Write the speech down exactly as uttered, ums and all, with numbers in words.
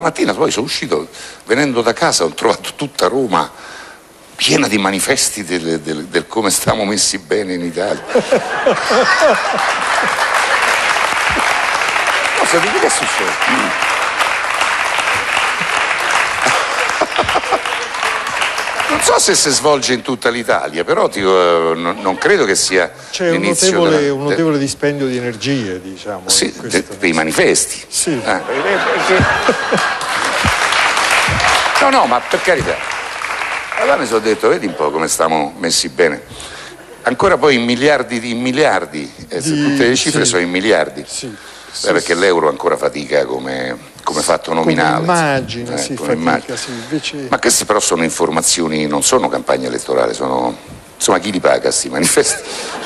Mattina poi sono uscito, venendo da casa ho trovato tutta Roma piena di manifesti del, del, del come stiamo messi bene in Italia. Cosa di che è successo? Non so se si svolge in tutta l'Italia, però dico, non, non credo che sia c'è un notevole, della, un notevole dispendio di energie, diciamo. Sì, de, dei manifesti. Sì. Eh. No, no, ma per carità. Allora mi sono detto, vedi un po' come stiamo messi bene. Ancora poi in miliardi di in miliardi, eh, di, tutte le cifre sì. sono in miliardi. Sì. Beh, perché l'euro ancora fatica come, come fatto nominale. Come immagine, eh, sì, come fatica, immagine. Sì, invece... Ma queste però sono informazioni, non sono campagne elettorali, sono insomma chi li paga questi manifesti?